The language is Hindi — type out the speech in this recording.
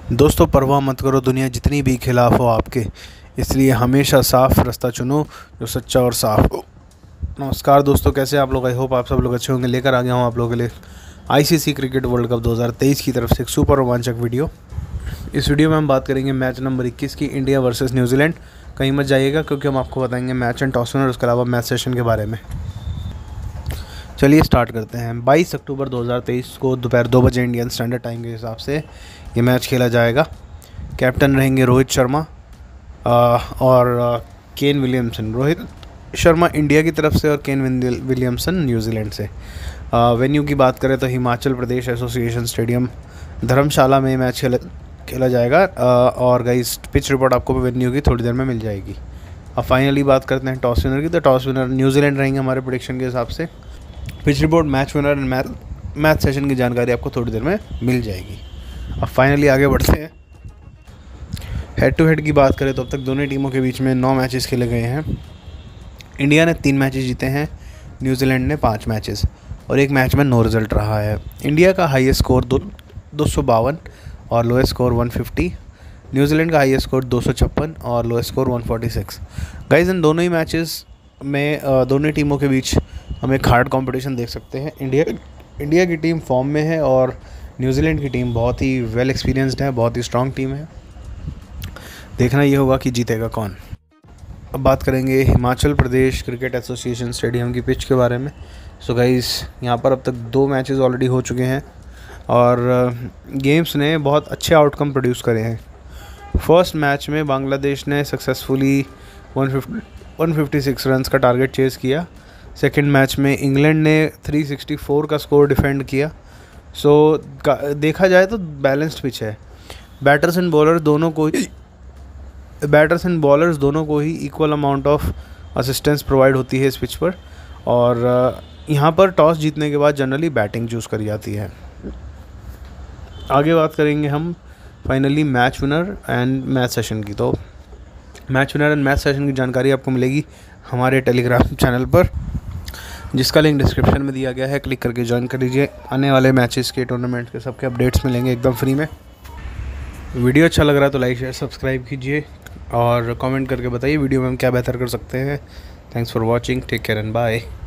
दोस्तों परवाह मत करो दुनिया जितनी भी खिलाफ हो आपके, इसलिए हमेशा साफ रास्ता चुनो जो सच्चा और साफ हो। नमस्कार दोस्तों, कैसे आप लोग? आई होप आप सब लोग अच्छे होंगे। लेकर आ गया हूँ आप लोगों के लिए आईसीसी क्रिकेट वर्ल्ड कप 2023 की तरफ से एक सुपर रोमांचक वीडियो। इस वीडियो में हम बात करेंगे मैच नंबर 21 की, इंडिया वर्सेस न्यूजीलैंड। कहीं मत जाइएगा क्योंकि हम आपको बताएंगे मैच एंड टॉस विनर, उसके अलावा मैच सेशन के बारे में। चलिए स्टार्ट करते हैं। 22 अक्टूबर 2023 को दोपहर 2 बजे इंडियन स्टैंडर्ड टाइम के हिसाब से ये मैच खेला जाएगा। कैप्टन रहेंगे रोहित शर्मा और Kane Williamson. Rohit Sharma India की तरफ से और केन विलियमसन न्यूजीलैंड से। वेन्यू की बात करें तो हिमाचल प्रदेश एसोसिएशन स्टेडियम धर्मशाला में मैच खेला जाएगा। और गाइस पिच रिपोर्ट आपको वेन्यू की थोड़ी देर में मिल जाएगी। अब फाइनली बात करते हैं टॉस विनर की, तो टॉस विनर न्यूजीलैंड रहेंगे हमारे प्रेडिक्शन के हिसाब से। Pitch report, match winner and match session की जानकारी आपको थोड़ी देर में मिल जाएगी। अब फाइनली आगे बढ़ते हैं। हेड टू हेड की बात करें तो अब तक दोनों टीमों के बीच में 9 मैचेस खेले गए हैं। इंडिया ने 3 मैचेस जीते हैं, न्यूजीलैंड ने 5 मैचेस और एक मैच में नो रिजल्ट रहा है। इंडिया का हाईएस्ट स्कोर 252 और लोएस्ट स्कोर 150। न्यूजीलैंड का हाईएस्ट स्कोर 256 और लोएस्ट स्कोर 146। गाइस इन दोनों ही मैचेस में दोनों टीमों के बीच हम एक हार्ड कंपटीशन देख सकते हैं। इंडिया की टीम फॉर्म में है और न्यूजीलैंड की टीम बहुत ही वेल एक्सपीरियंस्ड है, बहुत ही स्ट्रॉन्ग टीम है। देखना ये होगा कि जीतेगा कौन। अब बात करेंगे Himachal Pradesh cricket association stadium की पिच के बारे में। सो गाइस यहाँ पर अब तक 2 मैचेस ऑलरेडी हो चुके हैं और गेम्स ने बहुत अच्छे आउटकम प्रोड्यूस करे हैं। फर्स्ट मैच में बांग्लादेश ने सक्सेसफुली 156 रन्स का टारगेट चेज़ किया। सेकेंड मैच में इंग्लैंड ने 364 का स्कोर डिफेंड किया। सो देखा जाए तो बैलेंस्ड पिच है। बैटर्स एंड बॉलर्स दोनों को ही equal amount of assistance provide होती है इस पिच पर। और यहाँ पर टॉस जीतने के बाद जनरली बैटिंग चूज़ करी जाती है। आगे बात करेंगे हम finally match winner and match session की। तो match winner and match session की जानकारी आपको मिलेगी हमारे टेलीग्राम चैनल पर, जिसका लिंक डिस्क्रिप्शन में दिया गया है। क्लिक करके ज्वाइन कर लीजिए। आने वाले मैचेस के, टूर्नामेंट के सबके अपडेट्स मिलेंगे एकदम फ्री में। वीडियो अच्छा लग रहा है तो लाइक शेयर सब्सक्राइब कीजिए और कमेंट करके बताइए वीडियो में हम क्या बेहतर कर सकते हैं। Thanks for watching, take care and bye.